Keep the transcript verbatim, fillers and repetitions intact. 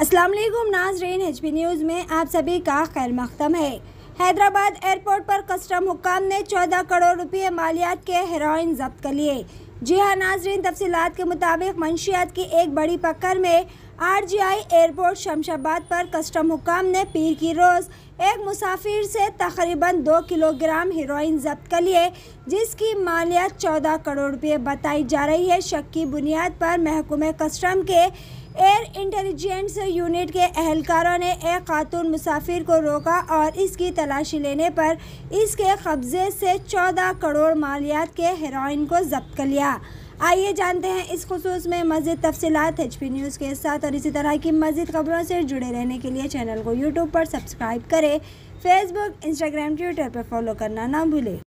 अस्सलाम वालेकुम नाज़रीन, एच पी न्यूज़ में आप सभी का खैर मक़दम है। हैदराबाद एयरपोर्ट पर कस्टम हुक्काम ने चौदह करोड़ रुपए मालियात के हेरोइन जब्त कर लिए। जी हाँ नाज़रीन, तफसीलात के मुताबिक मंशियात की एक बड़ी पकड़ में R G I airport Shamshabad पर कस्टम हुक्काम ने पीर की रोज़ एक मुसाफिर से तकरीबन दो किलोग्राम हेरोइन जब्त कर लिए, जिसकी मालियात चौदह करोड़ रुपये बताई जा रही है। शक की बुनियाद पर महकमे कस्टम के एयर इंटेलिजेंस यूनिट के एहलकारों ने एक खातून मुसाफिर को रोका और इसकी तलाशी लेने पर इसके कब्जे से चौदह करोड़ मालियात के हेरोइन को जब्त कर लिया। आइए जानते हैं इस खुसूस में मज़ीद तफसीलात एच पी न्यूज़ के साथ, और इसी तरह की मज़ीद खबरों से जुड़े रहने के लिए चैनल को यूट्यूब पर सब्सक्राइब करें, फेसबुक, इंस्टाग्राम, ट्विटर पर फॉलो करना ना भूलें।